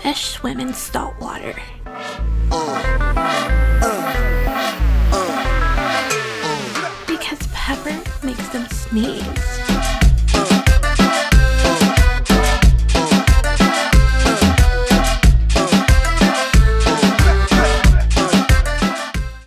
fish swim in saltwater. Because pepper makes them sneeze.